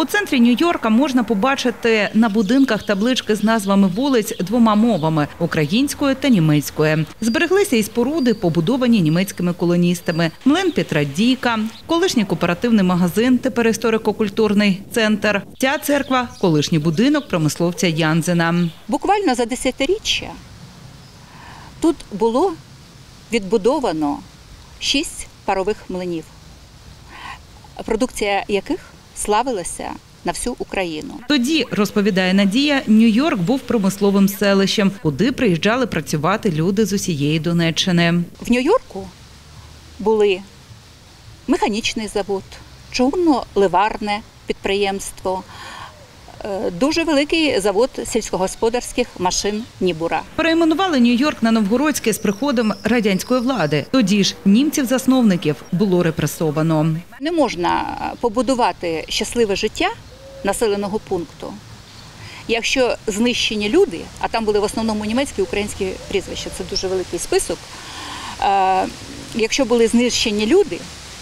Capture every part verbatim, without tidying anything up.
У центрі Нью-Йорка можна побачити на будинках таблички з назвами вулиць двома мовами – українською та німецькою. Збереглися і споруди, побудовані німецькими колоністами. Млин Петра Дійка, колишній кооперативний магазин, тепер історико-культурний центр. Ця церква – колишній будинок промисловця Янзена. Буквально за десятиріччя тут було відбудовано шість парових млинів, продукція яких славилася на всю Україну. Тоді, розповідає Надія, Нью-Йорк був промисловим селищем, куди приїжджали працювати люди з усієї Донеччини. В Нью-Йорку були механічний завод, човно-ливарне підприємство, дуже великий завод сільськогосподарських машин «Нібура». Перейменували Нью-Йорк на Новгородське з приходом радянської влади. Тоді ж німців-засновників було репресовано. Не можна побудувати щасливе життя населеного пункту, якщо знищені люди, а там були в основному німецькі і українські прізвища, це дуже великий список, якщо були знищені люди,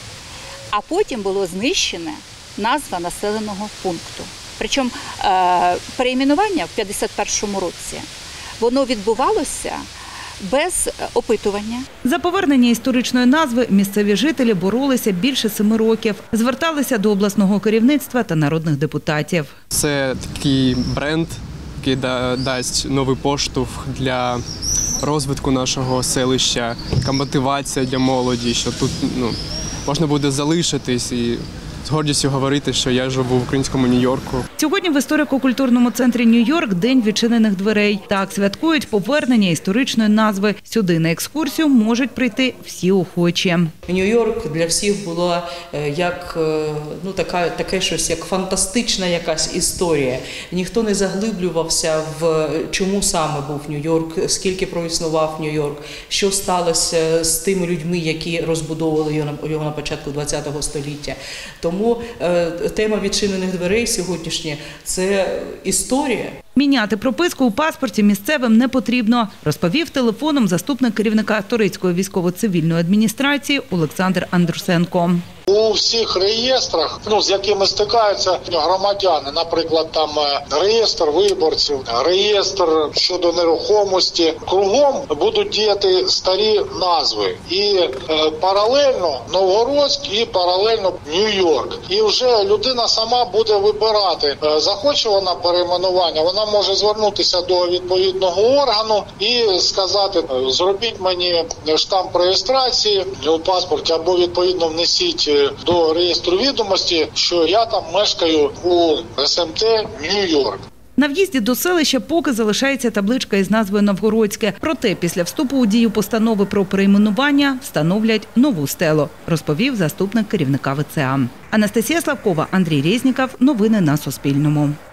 а потім було знищена назва населеного пункту. Причому перейменування в п'ятдесят першому році, воно відбувалося без опитування. За повернення історичної назви місцеві жителі боролися більше семи років. Зверталися до обласного керівництва та народних депутатів. Це такий бренд, який дасть новий поштовх для розвитку нашого селища, така мотивація для молоді, що тут ну, можна буде залишитись і з гордістю говорити, що я живу в українському Нью-Йорку. Сьогодні в історико-культурному центрі Нью-Йорк – День відчинених дверей. Так святкують повернення історичної назви. Сюди на екскурсію можуть прийти всі охочі. Нью-Йорк для всіх було як, ну, така, таке щось, як фантастична якась історія. Ніхто не заглиблювався в чому саме був Нью-Йорк, скільки проіснував Нью-Йорк, що сталося з тими людьми, які розбудовували його на початку ХХ століття. Тому е, тема відчинених дверей сьогоднішня – це історія. Міняти прописку у паспорті місцевим не потрібно, розповів телефоном заступник керівника Турецької військово-цивільної адміністрації Олександр Андрусенко. У всіх реєстрах, ну, з якими стикаються громадяни, наприклад, там реєстр виборців, реєстр щодо нерухомості, кругом будуть діяти старі назви. І е, паралельно Новгородськ і паралельно Нью-Йорк. І вже людина сама буде вибирати, е, захоче вона перейменування, вона може звернутися до відповідного органу і сказати, зробіть мені штамп реєстрації у паспорті або відповідно внесіть до реєстру відомості, що я там мешкаю у ес ем те Нью-Йорк. На в'їзді до селища поки залишається табличка із назвою Новгородське. Проте після вступу у дію постанови про перейменування встановлять нову стелу, розповів заступник керівника ве це а. Анастасія Славкова, Андрій Резніков. Новини на Суспільному.